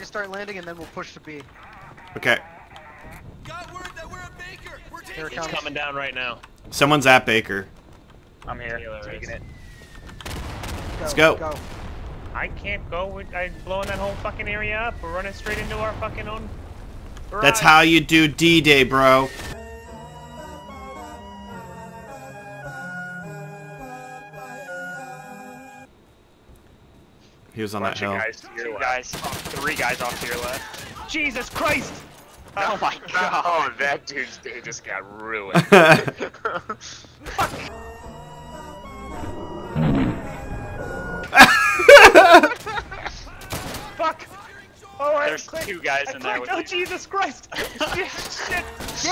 to start landing, and then we'll push to B. Okay. Got word that we're at Baker. We're taking It's coming down right now. Someone's at Baker. I'm here. Taylor Taking is. it. Let's go. I can't go. I'm blowing that whole fucking area up. We're running straight into our fucking own garage. That's how you do D-Day, bro. He was on that hill. Guys, two guys. Three guys off to your left. Jesus Christ! Oh my god. Oh, that dude's day just got ruined. Fuck! Oh, There's two guys in there with oh, you. Jesus Christ! Shit!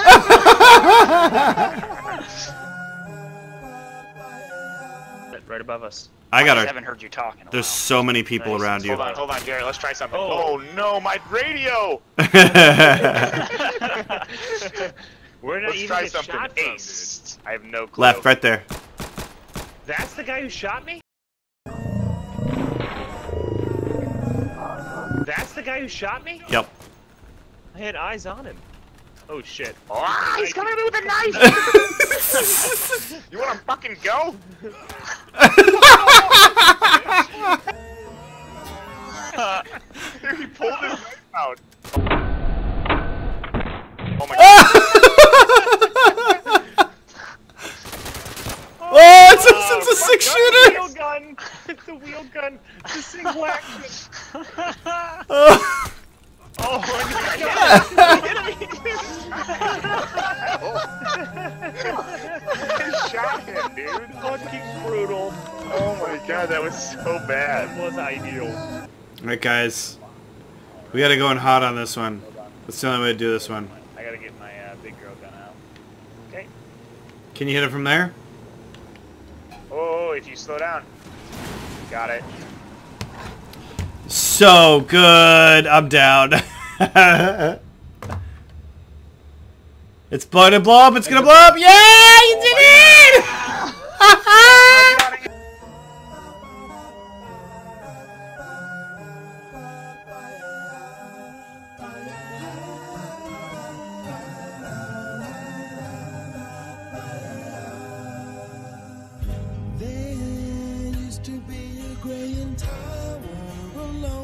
Right above us. I I haven't heard you talk in a There's while. so many people around you. Hold on, Gary. Let's try something. Oh. Oh no, my radio! Where did I Let's even try get something shot from, from? Ace. I have no clue. Left, right there. That's the guy who shot me? That's the guy who shot me? Yep. I had eyes on him. Oh shit. Ah, he's coming at me with a knife! You wanna fucking go? Dude, he pulled his knife out. Oh my god. Oh, it's a six-shooter! Wheel gun! It's a wheel gun! It's a single action! Oh my god! I shot him, dude. Fucking brutal. Oh my god, that was so bad. That was ideal. Alright, guys. We gotta go in hot on this one. That's the only way to do this one. I gotta get my big girl gun out. Okay. Can you hit it from there? Oh, if you slow down. Got it. So good. I'm down. It's gonna blow up. It's gonna blow up. Yeah, you did it! There used to be a gray tower alone.